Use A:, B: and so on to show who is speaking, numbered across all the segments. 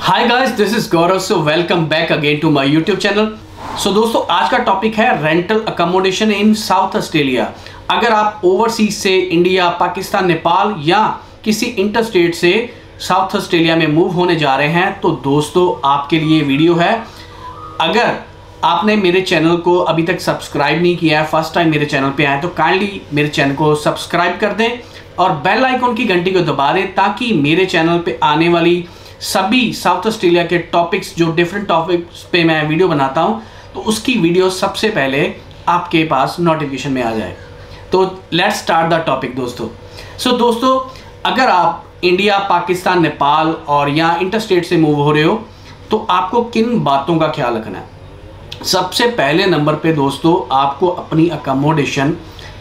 A: Hi guys, this is Gaurav. So welcome back again to my YouTube channel. So दोस्तों, आज का topic है rental accommodation in South Australia. अगर आप overseas से इंडिया, पाकिस्तान, नेपाल या किसी इंटरस्टेट से साउथ ऑस्ट्रेलिया में मूव होने जा रहे हैं तो दोस्तों आपके लिए वीडियो है। अगर आपने मेरे चैनल को अभी तक सब्सक्राइब नहीं किया है, फर्स्ट टाइम मेरे चैनल पे आए तो काइंडली मेरे चैनल को सब्सक्राइब कर दें और बेल आइकन की घंटी को दबा दें ताकि मेरे चैनल पे आने वाली सभी साउथ ऑस्ट्रेलिया के टॉपिक्स, जो डिफरेंट टॉपिक्स पे मैं वीडियो बनाता हूं, तो उसकी वीडियो सबसे पहले आपके पास नोटिफिकेशन में आ जाए। तो लेट्स स्टार्ट द टॉपिक दोस्तों। सो दोस्तों, अगर आप इंडिया, पाकिस्तान, नेपाल और या इंटरस्टेट से मूव हो रहे हो तो आपको किन बातों का ख्याल रखना है। सबसे पहले नंबर पे दोस्तों, आपको अपनी अकोमोडेशन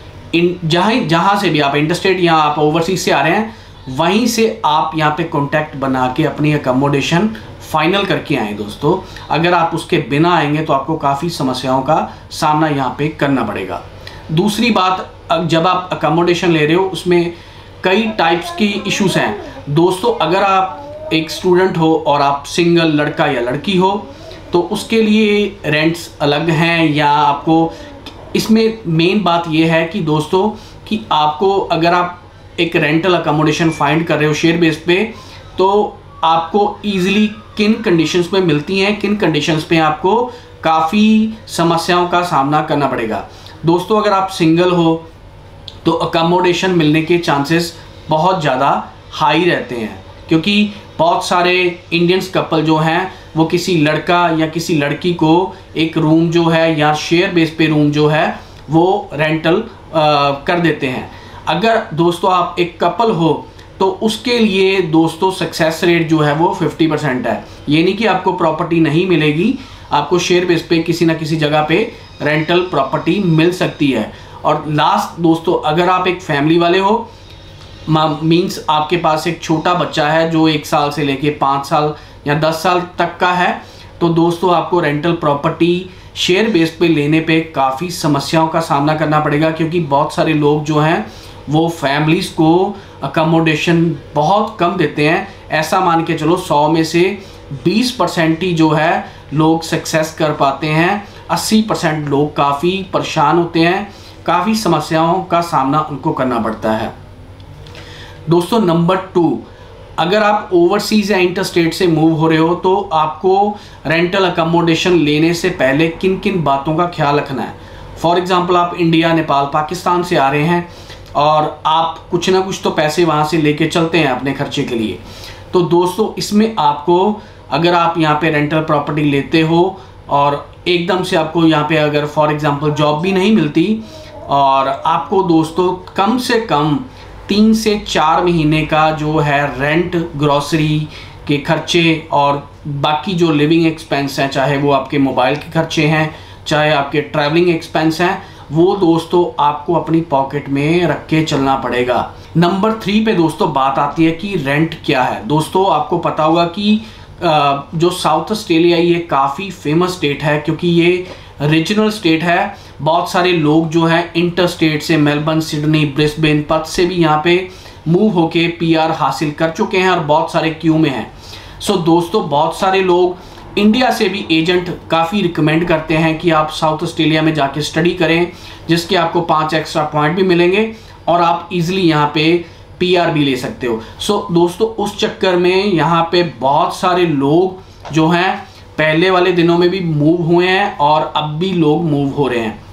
A: जहाँ से भी आप इंटरस्टेट या आप ओवरसीज से आ रहे हैं वहीं से आप यहाँ पे कांटेक्ट बना के अपनी अकोमोडेशन फाइनल करके आए दोस्तों। अगर आप उसके बिना आएंगे तो आपको काफ़ी समस्याओं का सामना यहाँ पे करना पड़ेगा। दूसरी बात, जब आप अकोमोडेशन ले रहे हो उसमें कई टाइप्स की इश्यूज हैं दोस्तों। अगर आप एक स्टूडेंट हो और आप सिंगल लड़का या लड़की हो तो उसके लिए रेंट्स अलग हैं, या आपको इसमें मेन बात यह है कि दोस्तों कि आपको अगर आप एक रेंटल अकोमोडेशन फाइंड कर रहे हो शेयर बेस पे तो आपको ईजिली किन कंडीशंस में मिलती हैं, किन कंडीशंस पे आपको काफ़ी समस्याओं का सामना करना पड़ेगा दोस्तों। अगर आप सिंगल हो तो अकोमोडेशन मिलने के चांसेस बहुत ज़्यादा हाई रहते हैं, क्योंकि बहुत सारे इंडियंस कपल जो हैं वो किसी लड़का या किसी लड़की को एक रूम जो है या शेयर बेस पे रूम जो है वो रेंटल कर देते हैं। अगर दोस्तों आप एक कपल हो तो उसके लिए दोस्तों सक्सेस रेट जो है वो 50% है। ये नहीं कि आपको प्रॉपर्टी नहीं मिलेगी, आपको शेयर बेस पे किसी ना किसी जगह पे रेंटल प्रॉपर्टी मिल सकती है। और लास्ट दोस्तों, अगर आप एक फैमिली वाले हो, मीन्स आपके पास एक छोटा बच्चा है जो 1 साल से लेके 5 साल या 10 साल तक का है, तो दोस्तों आपको रेंटल प्रॉपर्टी शेयर बेस पे लेने पे काफ़ी समस्याओं का सामना करना पड़ेगा, क्योंकि बहुत सारे लोग जो हैं वो फैमिलीज़ को अकोमोडेशन बहुत कम देते हैं। ऐसा मान के चलो 100 में से 20% ही जो है लोग सक्सेस कर पाते हैं, 80% लोग काफ़ी परेशान होते हैं, काफ़ी समस्याओं का सामना उनको करना पड़ता है दोस्तों। नंबर 2, अगर आप ओवरसीज या इंटरस्टेट से मूव हो रहे हो तो आपको रेंटल अकोमोडेशन लेने से पहले किन किन बातों का ख्याल रखना है। फॉर एग्जांपल, आप इंडिया, नेपाल, पाकिस्तान से आ रहे हैं और आप कुछ ना कुछ तो पैसे वहाँ से लेके चलते हैं अपने खर्चे के लिए, तो दोस्तों इसमें आपको, अगर आप यहाँ पे रेंटल प्रॉपर्टी लेते हो और एकदम से आपको यहाँ पे अगर फॉर एग्जांपल जॉब भी नहीं मिलती और आपको दोस्तों कम से कम 3 से 4 महीने का जो है रेंट, ग्रॉसरी के खर्चे और बाकी जो लिविंग एक्सपेंस हैं, चाहे वो आपके मोबाइल के खर्चे हैं, चाहे आपके ट्रैवलिंग एक्सपेंस हैं, वो दोस्तों आपको अपनी पॉकेट में रख के चलना पड़ेगा। नंबर 3 पे दोस्तों बात आती है कि रेंट क्या है। दोस्तों आपको पता होगा कि जो साउथ ऑस्ट्रेलिया ये काफ़ी फेमस स्टेट है, क्योंकि ये रीजनल स्टेट है। बहुत सारे लोग जो हैं इंटर स्टेट से, मेलबर्न, सिडनी, ब्रिस्बेन, पर्थ से भी यहाँ पे मूव होके PR हासिल कर चुके हैं और बहुत सारे क्यू में हैं। सो दोस्तों, बहुत सारे लोग इंडिया से भी एजेंट काफ़ी रिकमेंड करते हैं कि आप साउथ ऑस्ट्रेलिया में जाके स्टडी करें, जिसके आपको 5 एक्स्ट्रा पॉइंट भी मिलेंगे और आप इजीली यहाँ पे PR भी ले सकते हो। सो दोस्तों, उस चक्कर में यहाँ पे बहुत सारे लोग जो हैं पहले वाले दिनों में भी मूव हुए हैं और अब भी लोग मूव हो रहे हैं।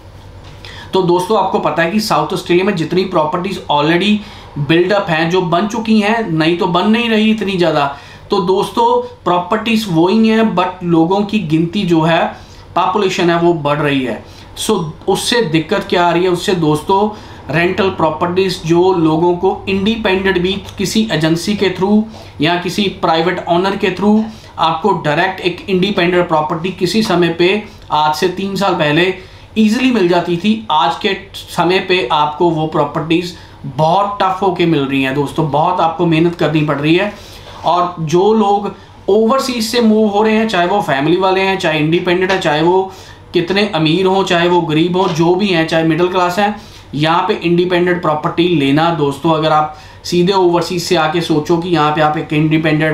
A: तो दोस्तों आपको पता है कि साउथ ऑस्ट्रेलिया में जितनी प्रॉपर्टीज़ ऑलरेडी बिल्डअप हैं, जो बन चुकी हैं, नहीं तो बन नहीं रही इतनी ज़्यादा, तो दोस्तों प्रॉपर्टीज़ वही हैं बट लोगों की गिनती जो है, पॉपुलेशन है, वो बढ़ रही है। सो उससे दिक्कत क्या आ रही है, उससे दोस्तों रेंटल प्रॉपर्टीज़ जो लोगों को इंडिपेंडेंट भी किसी एजेंसी के थ्रू या किसी प्राइवेट ऑनर के थ्रू आपको डायरेक्ट एक इंडिपेंडेंट प्रॉपर्टी किसी समय पे, आज से 3 साल पहले ईजिली मिल जाती थी, आज के समय पे आपको वो प्रॉपर्टीज़ बहुत टफ होके मिल रही हैं दोस्तों, बहुत आपको मेहनत करनी पड़ रही है। और जो लोग ओवरसीज से मूव हो रहे हैं, चाहे वो फैमिली वाले हैं, चाहे इंडिपेंडेंट है, चाहे वो कितने अमीर हों, चाहे वो गरीब हों, जो भी हैं, चाहे मिडिल क्लास हैं, यहाँ पे इंडिपेंडेंट प्रॉपर्टी लेना दोस्तों, अगर आप सीधे ओवरसीज से आके सोचो कि यहाँ पे आप एक इंडिपेंडेंट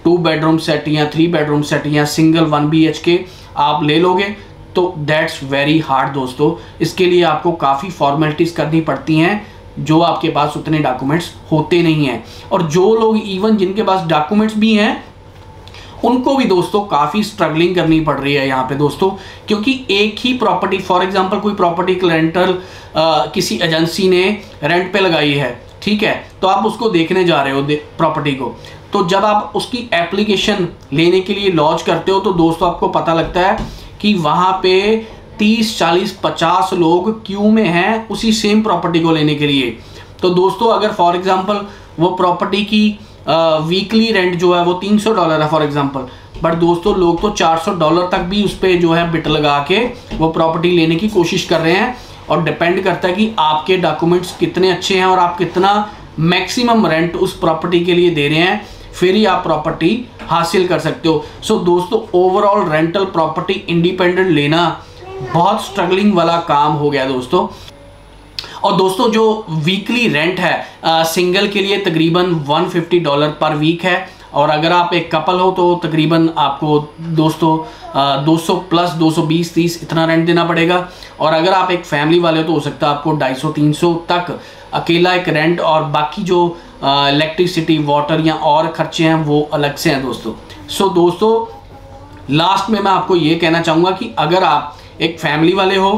A: 2 बेडरूम सेट या 3 बेडरूम सेट या सिंगल 1 BHK आप ले लोगे तो दैट्स वेरी हार्ड दोस्तों। इसके लिए आपको काफ़ी फॉर्मेलिटीज करनी पड़ती हैं, जो आपके पास उतने डॉक्यूमेंट्स होते नहीं हैं। और जो लोग इवन जिनके पास डॉक्यूमेंट्स भी हैं उनको भी दोस्तों काफ़ी स्ट्रगलिंग करनी पड़ रही है यहाँ पे दोस्तों, क्योंकि एक ही प्रॉपर्टी, फॉर एग्जांपल कोई प्रॉपर्टी रेंटल किसी एजेंसी ने रेंट पे लगाई है, ठीक है, तो आप उसको देखने जा रहे हो प्रॉपर्टी को, तो जब आप उसकी एप्लीकेशन लेने के लिए लॉन्च करते हो तो दोस्तों आपको पता लगता है कि वहाँ पे 30, 40, 50 लोग क्यू में हैं उसी सेम प्रॉपर्टी को लेने के लिए। तो दोस्तों अगर फॉर एग्जांपल वो प्रॉपर्टी की वीकली रेंट जो है वो $300 है फॉर एग्जांपल, बट दोस्तों लोग तो $400 तक भी उस पर जो है बिट लगा के वो प्रॉपर्टी लेने की कोशिश कर रहे हैं। और डिपेंड करता है कि आपके डॉक्यूमेंट्स कितने अच्छे हैं और आप कितना मैक्सिमम रेंट उस प्रॉपर्टी के लिए दे रहे हैं, फिर ही आप प्रॉपर्टी हासिल कर सकते हो। सो दोस्तों ओवरऑल रेंटल प्रॉपर्टी इंडिपेंडेंट लेना बहुत स्ट्रगलिंग वाला काम हो गया दोस्तों। और दोस्तों जो वीकली रेंट है सिंगल के लिए तकरीबन $150 पर वीक है, और अगर आप एक कपल हो तो तकरीबन आपको दोस्तों 200 प्लस 220-30 इतना रेंट देना पड़ेगा। और अगर आप एक फैमिली वाले हो तो हो सकता है आपको 250-300 तक अकेला एक रेंट, और बाकी जो इलेक्ट्रिसिटी वाटर या और खर्चे हैं वो अलग से हैं दोस्तों। सो दोस्तों लास्ट में मैं आपको ये कहना चाहूँगा कि अगर आप एक फैमिली वाले हो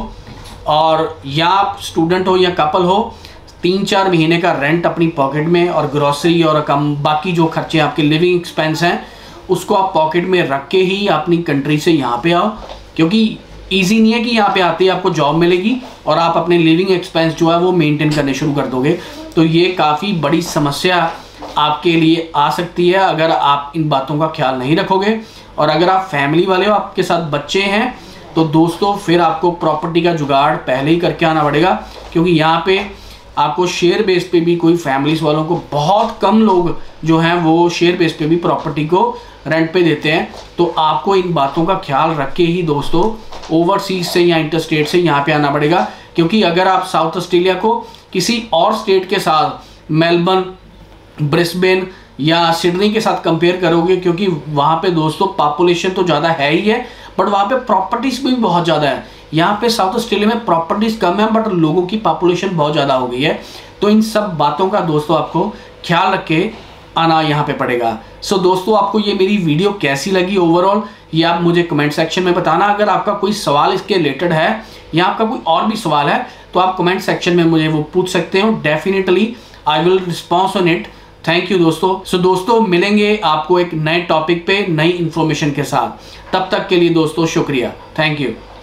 A: और या आप स्टूडेंट हो या कपल हो, 3-4 महीने का रेंट अपनी पॉकेट में और ग्रॉसरी और बाकी जो खर्चे आपके लिविंग एक्सपेंस हैं उसको आप पॉकेट में रख के ही अपनी कंट्री से यहाँ पे आओ, क्योंकि ईजी नहीं है कि यहाँ पे आते ही आपको जॉब मिलेगी और आप अपने लिविंग एक्सपेंस जो है वो मेंटेन करने शुरू कर दोगे। तो ये काफ़ी बड़ी समस्या आपके लिए आ सकती है अगर आप इन बातों का ख्याल नहीं रखोगे। और अगर आप फैमिली वाले हो, आपके साथ बच्चे हैं, तो दोस्तों फिर आपको प्रॉपर्टी का जुगाड़ पहले ही करके आना पड़ेगा, क्योंकि यहाँ पे आपको शेयर बेस पे भी कोई फैमिलीज वालों को बहुत कम लोग जो हैं वो शेयर बेस पे भी प्रॉपर्टी को रेंट पे देते हैं। तो आपको इन बातों का ख्याल रख के ही दोस्तों ओवरसीज से या इंटरस्टेट से यहाँ पे आना पड़ेगा, क्योंकि अगर आप साउथ ऑस्ट्रेलिया को किसी और स्टेट के साथ मेलबर्न, ब्रिस्बेन या सिडनी के साथ कंपेयर करोगे, क्योंकि वहाँ पे दोस्तों पॉपुलेशन तो ज़्यादा है ही है, बट वहाँ पे प्रॉपर्टीज भी बहुत ज़्यादा है। यहाँ पे साउथ ऑस्ट्रेलिया में प्रॉपर्टीज कम है बट लोगों की पॉपुलेशन बहुत ज़्यादा हो गई है। तो इन सब बातों का दोस्तों आपको ख्याल रख के आना यहाँ पे पड़ेगा। सो दोस्तों आपको ये मेरी वीडियो कैसी लगी ओवरऑल, ये आप मुझे कमेंट सेक्शन में बताना। अगर आपका कोई सवाल इसके रिलेटेड है या आपका कोई और भी सवाल है तो आप कमेंट सेक्शन में मुझे वो पूछ सकते हो। Definitely I will response on it. Thank you दोस्तों। सो दोस्तों मिलेंगे आपको एक नए टॉपिक पे नई इंफॉर्मेशन के साथ। तब तक के लिए दोस्तों शुक्रिया। Thank you.